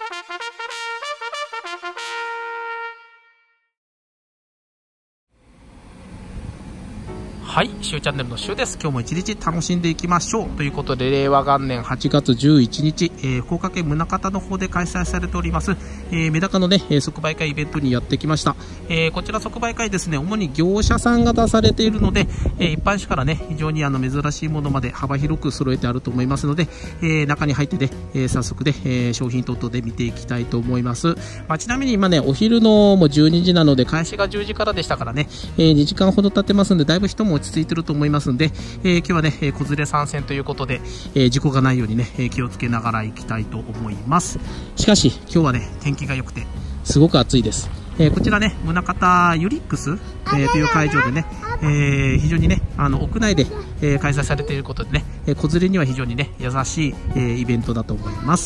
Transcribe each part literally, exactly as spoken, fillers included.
はい、しゅうチャンネルのしゅうです。今日も一日楽しんでいきましょうということで、令和元年はちがつじゅういちにち、えー、福岡県宗像の方で開催されております、えー、メダカのね、即売会イベントにやってきました。えー、こちら即売会ですね、主に業者さんが出されているので、えー、一般種からね、非常にあの珍しいものまで幅広く揃えてあると思いますので、えー、中に入ってね、えー、早速で、えー、商品等々で見ていきたいと思います。まあ、ちなみに今ね、お昼のもうじゅうにじなので、開始がじゅうじからでしたからね、えー、にじかんほど経ってますんで、だいぶ人も落ち着いてると思いますんで、えー、今日はね、子連れ参戦ということで、えー、事故がないようにね、気をつけながら行きたいと思います。しかし今日はね、天気が良くてすごく暑いです。えー、こちらね、宗像ユリックス、えー、という会場でね、えー、非常にね、あの屋内で、えー、開催されていることでね、えー、子連れには非常にね、優しい、えー、イベントだと思います。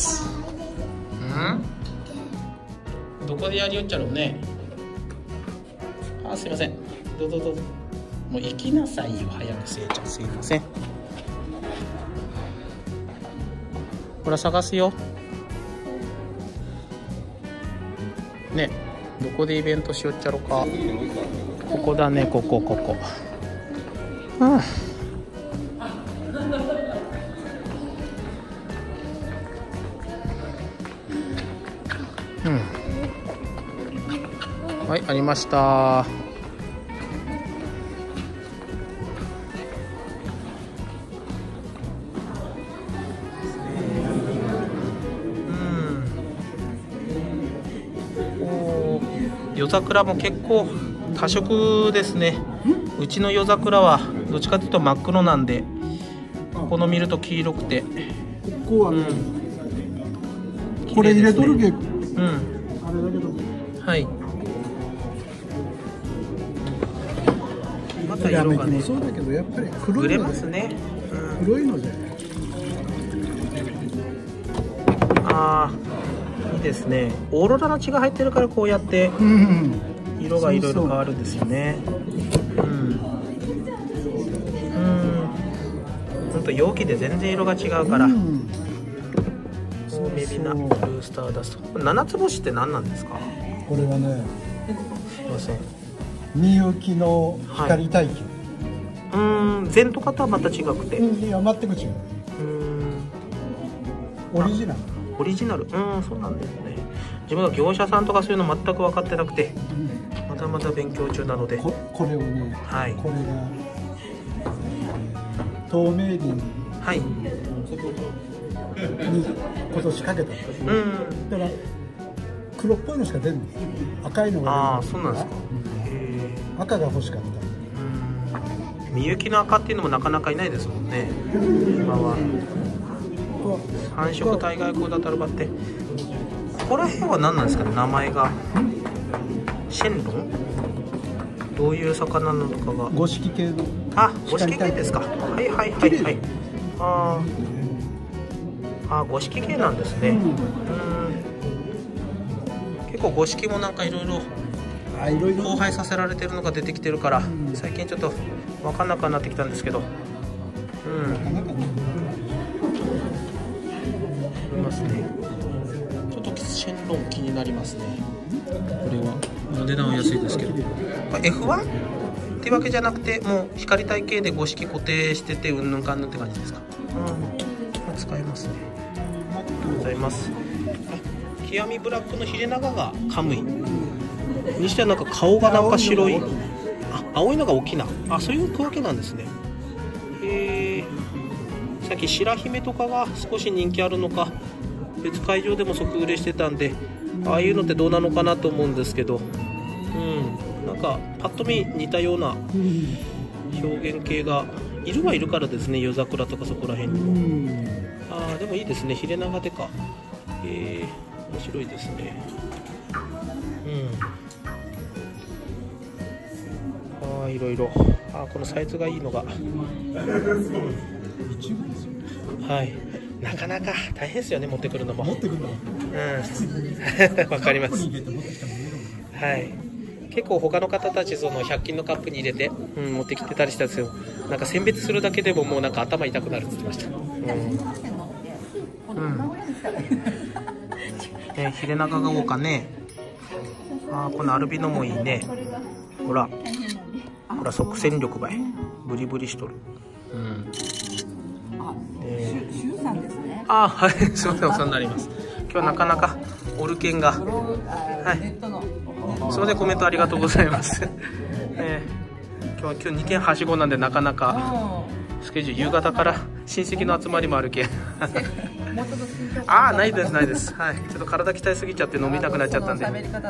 んどこでやりよっちゃろうね。あ、すいません、どうぞどうぞ、もう行きなさいよ、早く。せいちゃん、すいません。ほら探すよね。どこでイベントしよっちゃろか。ここだね、ここここ。うん、うん、はい、ありました。夜桜も結構多色ですね。うちの夜桜はどっちかというと真っ黒なんで、この見ると黄色くて、ここはね、うん、これ入れとるけ、うん、あれだけど、はい。また色がね、そうだけどやっぱり黒いのグレますね。うん、黒いのじゃない。ああ、いいですね。オーロラの血が入ってるからこうやって色がいろいろ変わるんですよね。うん。うん。本当容器で全然色が違うから。そうメビナブルースターダスト。七つ星って何なんですか？ これはね、 すいません。 みゆきの光体系。 はい、うん、禅とかとはまた違くて。 いや、全く違う。うん。オリジナル。 オリジナル、うん、そうなんですね。自分は業者さんとかそういうの全く分かってなくて、うん、まだまだ勉強中なので。 こ, これをね、はい、これが、えー、透明林、はい、に今年かけた、うん、だから黒っぽいのしか出ない。赤いのが、 ああ、そうなんですか。 うん、赤が欲しかった。 みゆきの赤っていうのもなかなかいないですもんね、今は。繁殖体外光だたるばって、ここら辺は何なんですかね、名前が。シェンロン、どういう魚なのかが。 五色系の。 あ、五色系ですか。はいはいはいはい。ああ、五色系なんですね。うん、結構五色もなんかいろいろ交配させられてるのが出てきてるから、最近ちょっと分かんなくなってきたんですけど、うん、ますね。ちょっとシェンロン気になりますね。これは値段は安いですけど、 エフワン ってわけじゃなくて、もう光体系で五色固定しててうんぬんかんぬんって感じですか。うん、使えますね。ありがとうございます。極みブラックのヒレナガがカムイにしてはなんか顔がなんか白い、あ、青いのが大きな、あ、そういう区分けなんですね。へえ。さっき白姫とかが少し人気あるのか、別会場でも即売れしてたんで、ああいうのってどうなのかなと思うんですけど、うん、なんかパッと見似たような表現系がいるはいるからですね、夜桜とかそこら辺にも。ああ、でもいいですね、ヒレナガデカ。えー、面白いですね。うん、ああ、いろいろ、ああ、このサイズがいいのが、うん、はい、なかなか大変ですよね、持ってくるのも。持ってくるの。うん、わかります。はい。結構他の方たちそのひゃく均のカップに入れて、うん、持ってきてたりしたんですよ。なんか選別するだけでももうなんか頭痛くなるって言ってました。うん。うん、 えー、ヒレナガが多かね。あー、このアルビノもいいね。ほらほら即戦力ばい、ブリブリしとる。うん、えー、シュウさんですね。あー、はい、すみません、お世話になります。今日はなかなかオルケンが、はい、それでコメントありがとうございます。えー、今日は今日にけんはしごなんで、なかなかスケジュール夕方から親戚の集まりもあるけん。ああ、ないですないです。はい、ちょっと体鍛えすぎちゃって飲みたくなっちゃったんで。うん、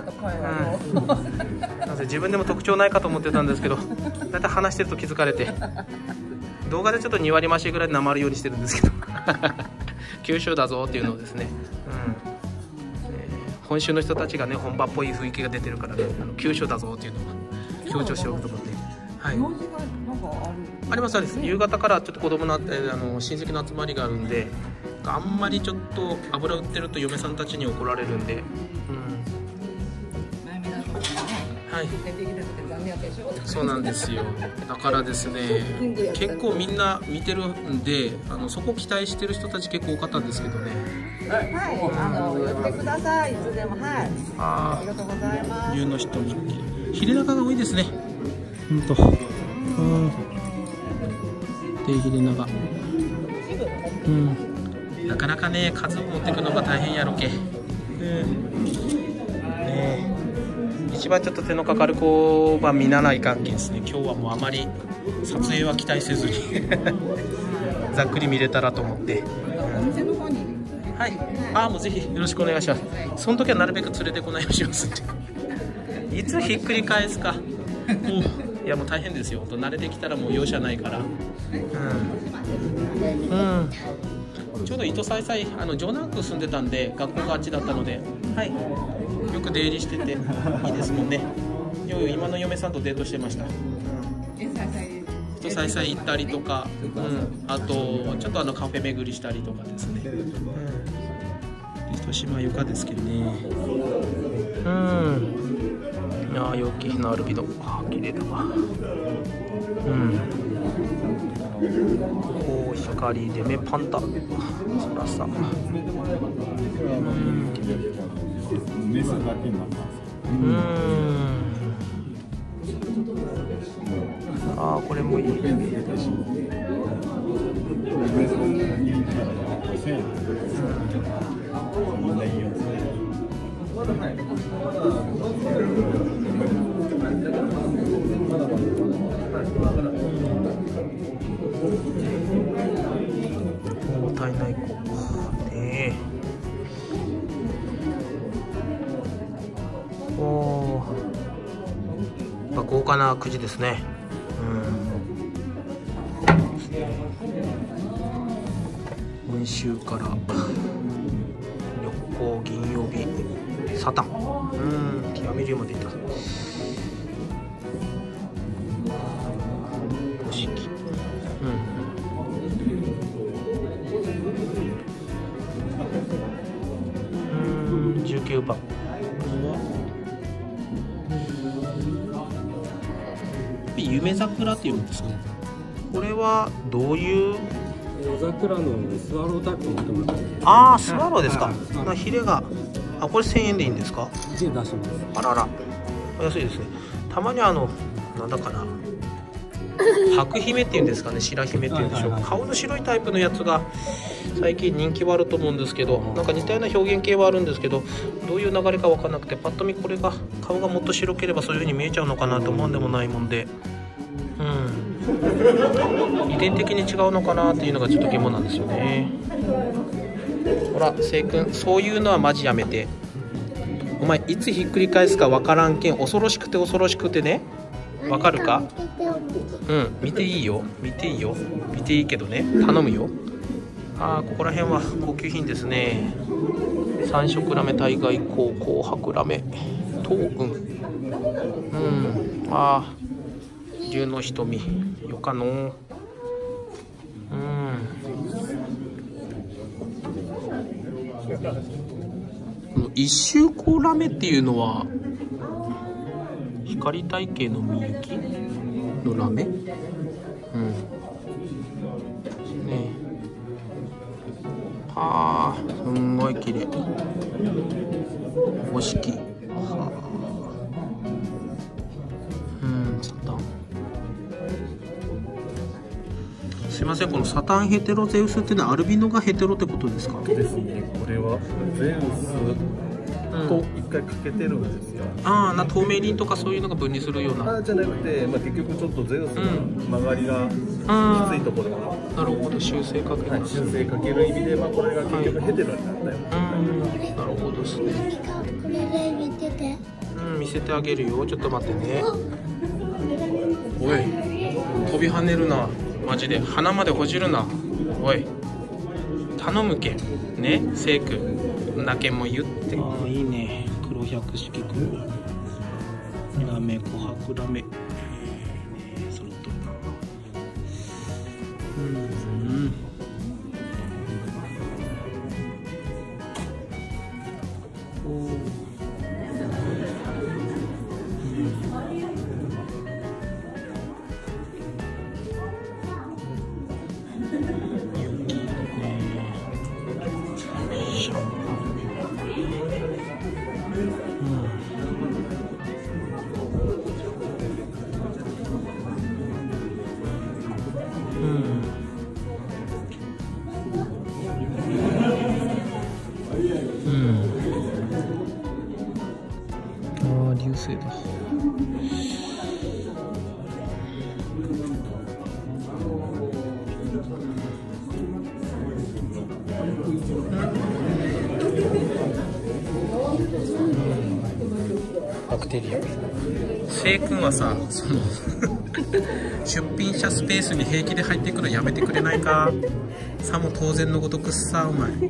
なぜ自分でも特徴ないかと思ってたんですけど、だいたい話してると気づかれて、動画でちょっとにわり増しぐらいでなまるようにしてるんですけど、九州だぞっていうのをですね。うん、えー、本州の人たちがね、本場っぽい雰囲気が出てるからね、あの九州だぞっていうのを強調しようと思って。はい、ありますあります。夕方からちょっと子供のあの親戚の集まりがあるんで、あんまりちょっと油売ってると嫁さんたちに怒られるんで、うん、はい、そうなんですよ。だからですね、結構みんな見てるんで、あのそこ期待してる人たち結構多かったんですけどね。はい、あの寄ってください、いつでも。はい、ありがとうございます。牛の人にヒレナガが多いですね。本当。うん。でヒレナガ。うん。なかなかね、数を持っていくのが大変やろけ。えー、ね、一番ちょっと手のかかる子は見習い関係ですね。今日はもうあまり撮影は期待せずにざっくり見れたらと思って。お店の方に、はい、ああ、もうぜひよろしくお願いします。その時はなるべく連れてこないようにしますって。いつひっくり返すか。もういや、もう大変ですよ。慣れてきたらもう容赦ないから。うん。うん。ちょうど糸さいさい、あの城南区住んでたんで、学校があっちだったので、はい、よく出入りしてていいですもんね。よう今の嫁さんとデートしてました。うん、糸さいさい行ったりとか、うん、あとちょっとあのカフェ巡りしたりとかですね。うん、糸島床ですけどね。うん。いやー、陽気のアルビノ、あー、綺麗だわ。うん。コウヒカリデメパンタ、そらさ。うん。メスだけになったんですよ。うん。ああ、これもいい。もったいない子ね。おお、豪華なくじですね。うん、今週から旅行銀曜日サタン、うん、極め龍までいった。五色、うん、うん、じゅうきゅうばん。夢桜っていうんですか。これはどういう夜桜のスワロータイプのもの。 ああ、スワローですか。まあ、ヒレが、あ、これせんえんでいいんですか。 いちえん出してます。 あらら、お安いですね。たまにあのなんだかな、白姫っていうんですかね、白姫っていうんでしょう、はいはいはい、顔の白いタイプのやつが最近人気はあると思うんですけど、なんか似たような表現系はあるんですけど、どういう流れか分からなくて、パッと見これが顔がもっと白ければそういう風に見えちゃうのかなと思うんでもないもんで、うん、遺伝的に違うのかなっていうのがちょっと疑問なんですよね。ほら、せい君、そういうのはマジやめて。お前いつひっくり返すか分からんけん、恐ろしくて恐ろしくてね。わかるか。うん、見ていいよ、見ていいよ、見ていいけどね、頼むよ。ああ、ここら辺は高級品ですね。三色ラメ、大概高紅白ラメと、うん、うん、ああ、龍の瞳よかの。うん、この一周光ラメっていうのは光体系のみゆきのラメ、うん、ね。ああ、すんごい綺麗。 五色。はあ、うん、サタン。すいません、このサタンヘテロゼウスってのはアルビノがヘテロってことですか？ ですね。これはゼウスと一回かけてるんですよ。 うん、ああ、な透明輪とかそういうのが分離するような。 あじゃなくて、まあ、結局ちょっとゼウスの曲がりがきついところが、 なるほど、修正かけはい、修正かける意味で、まあ、これが結局ヘテロになったよ、 はい、うん、なるほどですね。 これで見てて。 うん、見せてあげるよ。ちょっと待ってね。おい、飛び跳ねるな。マジで鼻までほじるな。おい、頼むけんね、セイクなけんも言って。ああ、いいね。黒百式黒ラメ、琥珀ラメ、揃っとるな。うん、おお、流星だ。バクテリア。セイ君はさ、その出品者スペースに平気で入ってくるのやめてくれないか。さも当然のごとくさ、お前ね。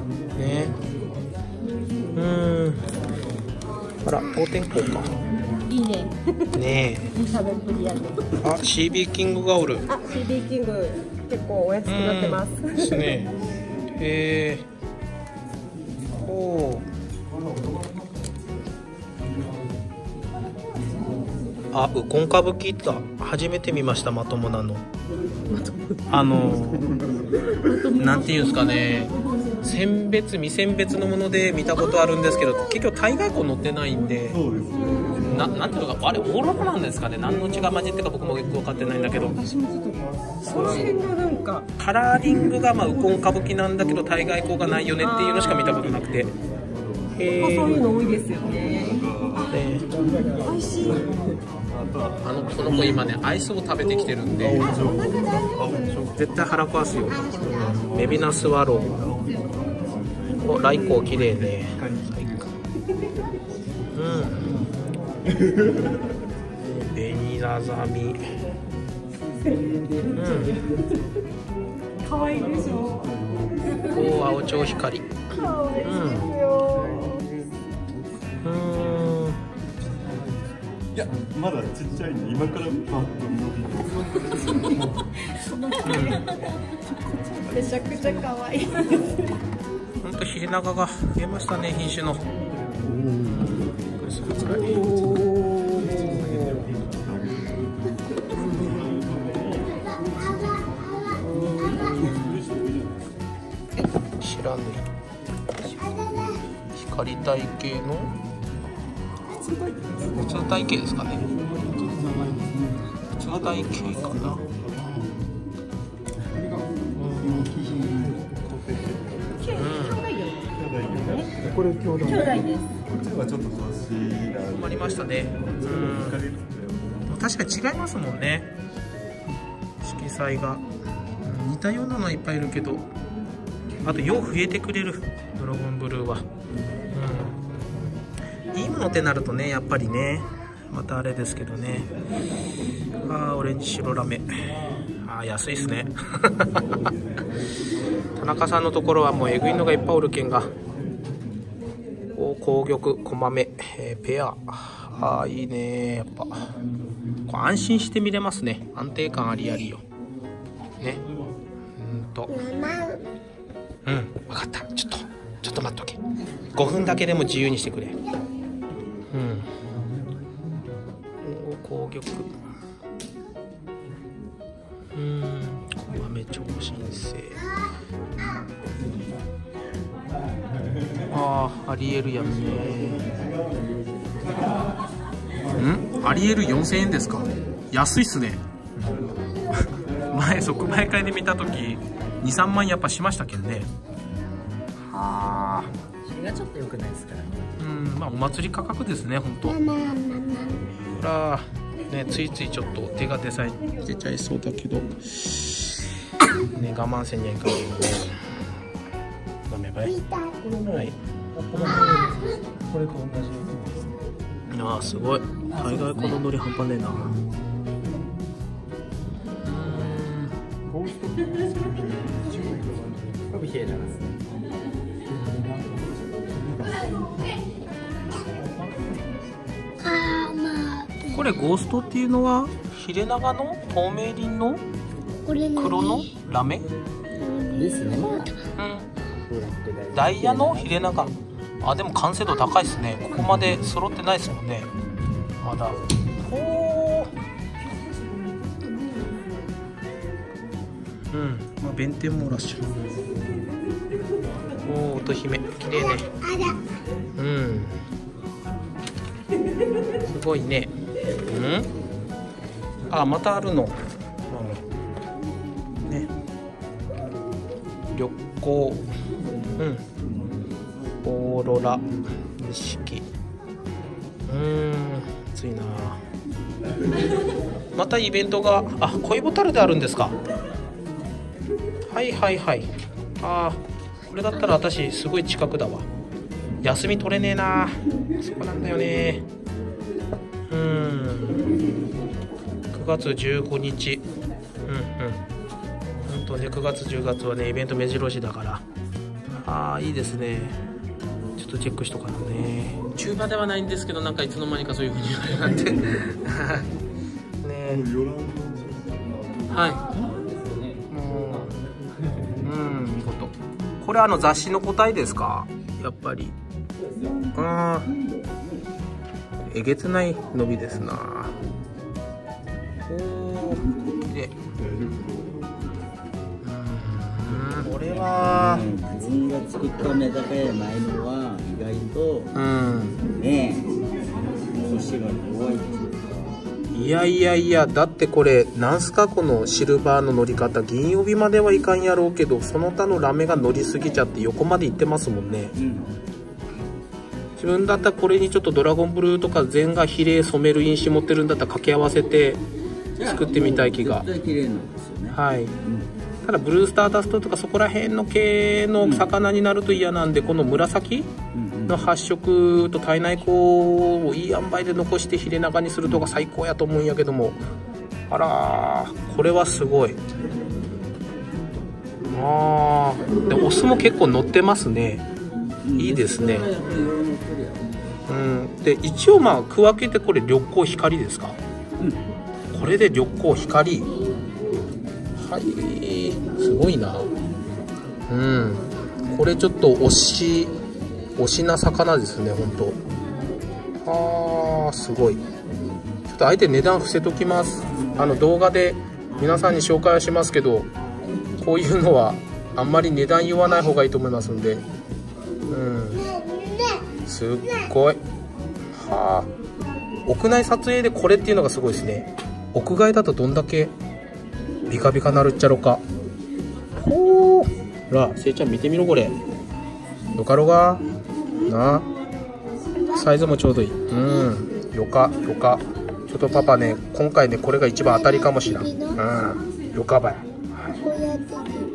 うーん、あら、当店校か。 いいね。 ねえ。 食べっぷりやね。 あ、シービー キングがおる。 あ、シービー キング結構お安くなってます。 ですね。へえ。おお。あ、ウコン歌舞伎だ。初めて見ました、まともなの。あのなんていうんですかね。選別未選別のもので見たことあるんですけど、結局大概こう載ってないんで、な, なんていうのか、あれオーロラなんですかね。何の血が混じってか僕もよく分かってないんだけど、 私もちょっとその辺がなんかカラーリングがまあウコン歌舞伎なんだけど大概こうがないよねっていうのしか見たことなくて、へえ。 そういうの多いですよね。 ね、 美味しい。 あのこの子今ねアイスを食べてきてるんで絶対腹壊すよ。メビナスワロー。お、ライコー綺麗ね。うん。ベニラザミ。うん。 可愛いでしょ。 お、青蝶光。 可愛いですよ。 うん。うん。 いや、まだちっちゃいんで、今からパッと伸びる。 めちゃくちゃ可愛い。 ほんとヒレナガが増えましたね、品種の。知らぬ光体系の普通体系ですかね。普通体系かな。 これ兄弟。 兄弟です。 こっちはちょっと年が困りましたね。うん。確かに違いますもんね。色彩が、うん、似たようなのはいっぱいいるけど、あとよう増えてくれるドラゴンブルーは。うん。いいものってなるとね、やっぱりね、またあれですけどね。ああ、オレンジ白ラメ。ああ、安いっすね。田中さんのところはもうえぐいのがいっぱいおるけんが。紅玉、小豆、えー、ペア。ああ、いいね。やっぱこう安心して見れますね。安定感ありありよね。うんとうん、分かった。ちょっとちょっと待っとけ。ごふんだけでも自由にしてくれ。うん。お、紅玉。うん、小豆超新星。 ああ、ありえるやんね。んありえるよんせんえんですか。安いっすね。前即売会で見た時にさんまんやっぱしましたけどね。はあ、 それがちょっと良くないですからね。 うん、まあお祭り価格ですね、本当。ほらね、ついついちょっと手が出さ出ちゃいそうだけどね、我慢せにはいかないのでダメばい。はい、 これと同じ。 ああ、すごい。大概このノリ半端ねえな。これゴーストっていうのはヒレナガの透明輪の黒のラメですね。 うん、ダイヤのヒレナガ。あ、でも完成度高いですね。ここまで揃ってないですもんね、まだ。ほー、うん、まあ弁天もらっしゃる。おお、乙姫綺麗ね。うん、すごいね。うん、あ、またあるの、うん、ね、緑光、うん、オーロラ、錦、うーん、暑いな。またイベントが、あ、恋ボタルであるんですか。はいはいはい。あー、これだったら私すごい近くだわ。休み取れねえな、そこなんだよね。うーん、くがつじゅうごにち、うんうん、ほんとね、くがつじゅうがつはねイベント目白押しだから。あー、いいですね。ちょっとチェックしとかなね。中華ではないんですけど、なんかいつの間にかそういう風に言われるなんてねえ、はい、もう、うん、見事。これあの雑誌の答えですか、やっぱり。あー、えげつない伸びですな。おー、きれい。うん、これは自分が作ったメダカやないのは意外と、 うん、 ねえ、腰が弱いっていうか。 いやいやいや、だってこれなんすか、このシルバーの乗り方。銀帯まではいかんやろうけど、その他のラメが乗りすぎちゃって横まで行ってますもんね。うん、自分だったらこれにちょっとドラゴンブルーとか全が比例染める因子持ってるんだったら掛け合わせて作ってみたい気が。 絶対綺麗なんですよね。はい、うん、 ただブルースターダストとかそこら辺の系の魚になると嫌なんで、この紫の発色と体内光をいい塩梅で残してヒレナガにするとが最高やと思うんやけども。あらー、これはすごい。あー、でオスも結構乗ってますね。いいですね。うん、で一応まあ区分けて、これ緑光光ですか、うん、これで緑光光、はい、すごいな。うん、これちょっと推し推しな魚ですね、本当。あー、すごい。ちょっとあえて値段伏せときます。あの動画で皆さんに紹介はしますけど、こういうのはあんまり値段言わない方がいいと思いますんで。うん、すっごい。はあ、屋内撮影でこれっていうのがすごいですね。屋外だとどんだけビカビカなるっちゃろか。ほー、ほら、せいちゃん見てみろこれ。よかろがな、サイズもちょうどいい。うん、よかよか。ちょっとパパね、今回ねこれが一番当たりかもしらん。うん、よかばい。 こうやって